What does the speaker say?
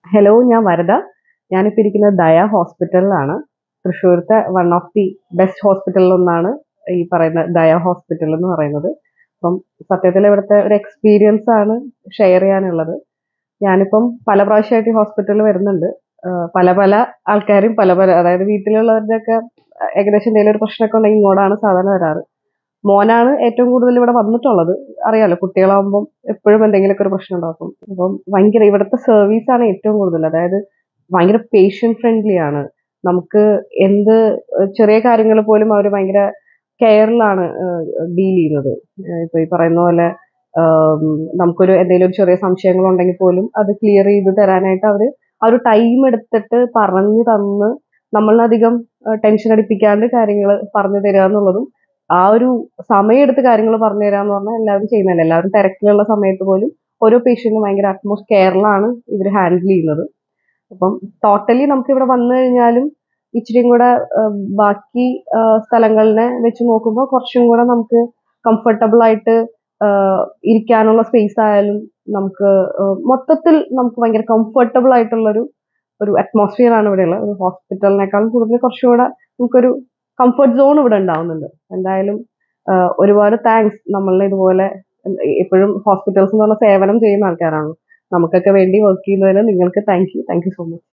Hello, ഞാൻ വരദ. ഞാനിപ്പോൾ ഇരിക്കുന്നത് ദയ ഹോസ്പിറ്റലിലാണ്. തൃശ്ശൂരത്തെ വൺ ഓഫ് ദി ബെസ്റ്റ് ഹോസ്പിറ്റലിലൊന്നാണ് ഈ പറയുന്ന ദയ ഹോസ്പിറ്റൽ എന്ന് പറയുന്നത്. അപ്പം സത്യത്തിൽ ഇവിടുത്തെ ഒരു എക്സ്പീരിയൻസ് ആണ് ഷെയർ ചെയ്യാനുള്ളത്. ഞാനിപ്പം പല പ്രാവശ്യമായിട്ട് ഈ ഹോസ്പിറ്റലിൽ വരുന്നുണ്ട്. പല പല ആൾക്കാരും പല പല, അതായത് വീട്ടിലുള്ളവരുടെയൊക്കെ ഏകദേശം എന്തെങ്കിലും ഒരു പ്രശ്നമൊക്കെ ഉണ്ടെങ്കിൽ ഇങ്ങോട്ടാണ് സാധാരണ വരാറ്. മോനാണ് ഏറ്റവും കൂടുതൽ ഇവിടെ വന്നിട്ടുള്ളത്. അറിയാലോ, കുട്ടികളാകുമ്പം എപ്പോഴും എന്തെങ്കിലുമൊക്കെ ഒരു പ്രശ്നം ഉണ്ടാക്കും. അപ്പം ഭയങ്കര ഇവിടുത്തെ സർവീസ് ആണ് ഏറ്റവും കൂടുതൽ. അതായത് ഭയങ്കര പേഷ്യന്റ് ഫ്രണ്ട്ലി ആണ്. നമുക്ക് എന്ത് ചെറിയ കാര്യങ്ങൾ പോലും അവർ ഭയങ്കര കെയറിലാണ് ഡീൽ ചെയ്യുന്നത്. ഇപ്പൊ ഈ പറയുന്ന പോലെ നമുക്കൊരു എന്തെങ്കിലും ഒരു ചെറിയ സംശയങ്ങൾ ഉണ്ടെങ്കിൽ പോലും അത് ക്ലിയർ ചെയ്ത് തരാനായിട്ട് അവര് ആ ഒരു ടൈം എടുത്തിട്ട് പറഞ്ഞു തന്ന് നമ്മളധികം ടെൻഷൻ അടിപ്പിക്കാണ്ട് കാര്യങ്ങൾ പറഞ്ഞു തരിക എന്നുള്ളതും, ആ ഒരു സമയമെടുത്ത് കാര്യങ്ങൾ പറഞ്ഞു തരാന്ന് പറഞ്ഞാൽ എല്ലാവരും ചെയ്യുന്നതല്ല. എല്ലാവരും തിരക്കിലുള്ള സമയത്ത് പോലും ഓരോ പേഷ്യന്റിനും ഭയങ്കര അറ്റ്മോസ്റ്റ് കെയറിലാണ് ഇവർ ഹാൻഡിൽ ചെയ്യുന്നത്. അപ്പം ടോട്ടലി നമുക്ക് ഇവിടെ വന്നു കഴിഞ്ഞാലും ഇച്ചിരിയും കൂടെ ബാക്കി സ്ഥലങ്ങളിനെ വെച്ച് നോക്കുമ്പോൾ കുറച്ചും കൂടെ നമുക്ക് കംഫർട്ടബിൾ ആയിട്ട് ഇരിക്കാനുള്ള സ്പേസ് ആയാലും നമുക്ക് മൊത്തത്തിൽ നമുക്ക് ഭയങ്കര കംഫർട്ടബിൾ ആയിട്ടുള്ളൊരു അറ്റ്മോസ്ഫിയർ ആണ് ഇവിടെയുള്ളത്. ഒരു ഹോസ്പിറ്റലിനേക്കാളും കൂടുതൽ കുറച്ചുകൂടെ നമുക്കൊരു കംഫർട്ട് സോൺ ഇവിടെ ഉണ്ടാവുന്നുണ്ട്. എന്തായാലും ഒരുപാട് താങ്ക്സ്. നമ്മളെ ഇതുപോലെ എപ്പോഴും ഹോസ്പിറ്റൽസ് എന്ന് പറഞ്ഞ സേവനം ചെയ്യുന്ന ആൾക്കാരാണ്. നമുക്കൊക്കെ വേണ്ടി വർക്ക് ചെയ്യുന്നതിന് നിങ്ങൾക്ക് താങ്ക് യു സോ മച്ച്.